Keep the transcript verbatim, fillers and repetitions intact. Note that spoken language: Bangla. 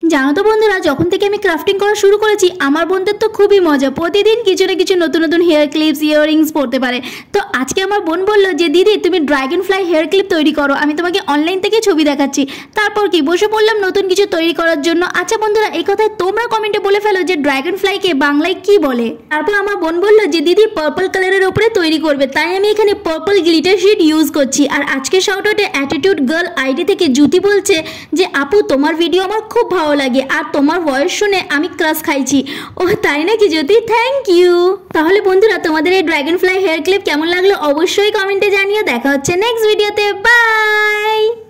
জানো তো বন্ধুরা, যখন থেকে আমি ক্রাফটিং করা শুরু করেছি আমার বোনদের তো খুবই মজা, প্রতিদিন কিছু না কিছু নতুন নতুন হেয়ার ক্লিপস ইয়াররিংস পরতে পারে। তো আজকে আমার বোন বললো যে দিদি তুমি ড্রাগন ফ্লাই হেয়ার ক্লিপ তৈরি করো, আমি তোমাকে অনলাইন থেকে ছবি দেখাচ্ছি। তারপর কি বসে পড়লাম নতুন কিছু তৈরি করার জন্য। আচ্ছা বন্ধুরা, এই কথায় তোমরা কমেন্টে বলে ফেলো যে ড্রাগন ফ্লাইকে বাংলায় কি বলে। তারপর আমার বোন বললো যে দিদি পার্পল কালারের উপরে তৈরি করবে, তাই আমি এখানে পার্পল গ্লিটার শিট ইউজ করছি। আর আজকে শাউট আউটে অ্যাটিটিউড গার্ল আইডি থেকে জ্যোতি বলছে যে আপু তোমার ভিডিও আমার খুব ভালো লাগে আর তোমার ভয়েস শুনে আমি ক্রাশ খাইছি। ও তাই নাকি জ্যোতি, থ্যাংক ইউ। তাহলে বন্ধুরা তোমাদের এই ড্রাগন ফ্লাই হেয়ার ক্লিপ কেমন লাগলো অবশ্যই কমেন্টে জানিও। দেখা হচ্ছে নেক্সট ভিডিওতে, বাই।